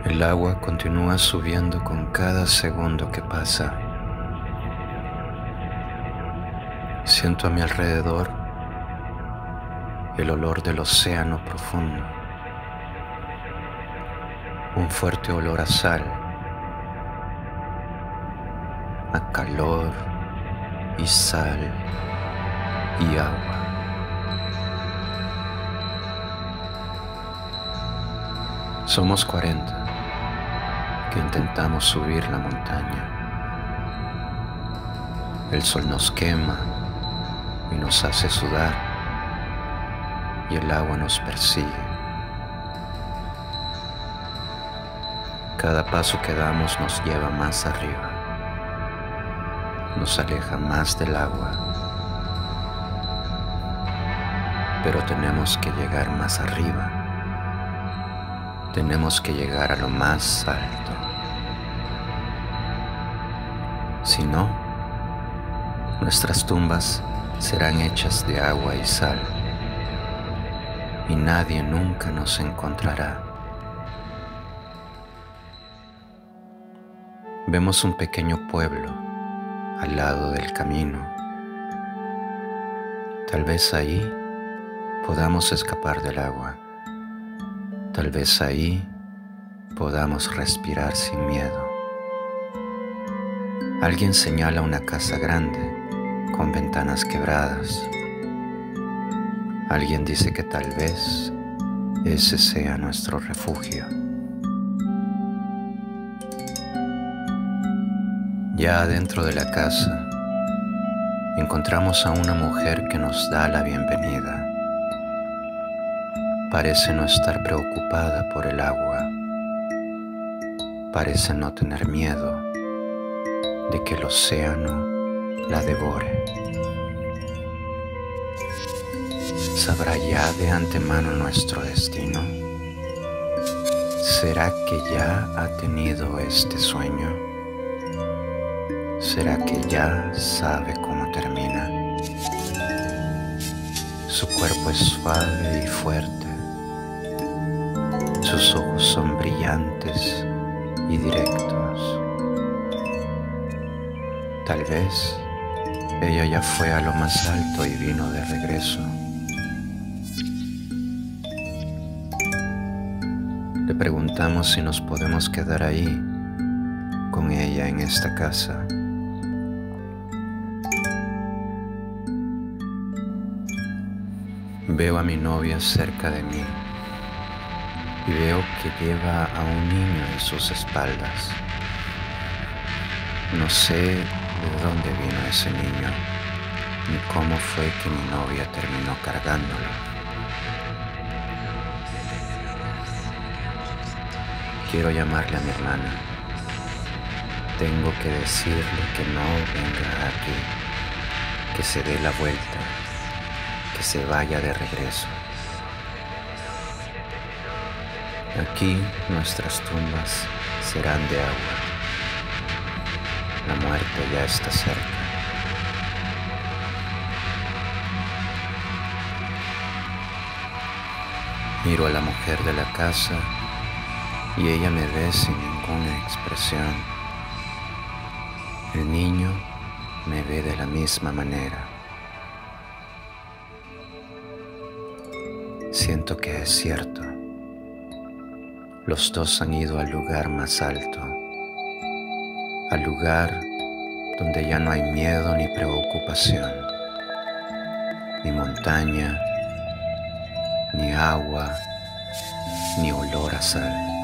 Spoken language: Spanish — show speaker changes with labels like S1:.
S1: El agua continúa subiendo con cada segundo que pasa. Siento a mi alrededor el olor del océano profundo, un fuerte olor a sal, a calor y sal y agua. Somos 40 que intentamos subir la montaña. El sol nos quema y nos hace sudar, y el agua nos persigue. Cada paso que damos nos lleva más arriba, nos aleja más del agua, pero tenemos que llegar más arriba, tenemos que llegar a lo más alto. Si no, nuestras tumbas serán hechas de agua y sal, y nadie nunca nos encontrará. Vemos un pequeño pueblo al lado del camino. Tal vez ahí podamos escapar del agua. Tal vez ahí podamos respirar sin miedo. Alguien señala una casa grande con ventanas quebradas. Alguien dice que tal vez ese sea nuestro refugio. Ya adentro de la casa, encontramos a una mujer que nos da la bienvenida. Parece no estar preocupada por el agua. Parece no tener miedo de que el océano la devore. ¿Sabrá ya de antemano nuestro destino? ¿Será que ya ha tenido este sueño? ¿Será que ya sabe cómo termina? Su cuerpo es suave y fuerte. Sus ojos son brillantes y directos. Tal vez ella ya fue a lo más alto y vino de regreso. Le preguntamos si nos podemos quedar ahí con ella en esta casa. Veo a mi novia cerca de mí y veo que lleva a un niño en sus espaldas. No sé de dónde vino ese niño, ni cómo fue que mi novia terminó cargándolo. Quiero llamarle a mi hermana. Tengo que decirle que no venga aquí, que se dé la vuelta, que se vaya de regreso. Aquí nuestras tumbas serán de agua. La muerte ya está cerca. Miro a la mujer de la casa y ella me ve sin ninguna expresión. El niño me ve de la misma manera. Siento que es cierto. Los dos han ido al lugar más alto, al lugar donde ya no hay miedo ni preocupación, ni montaña, ni agua, ni olor a sal.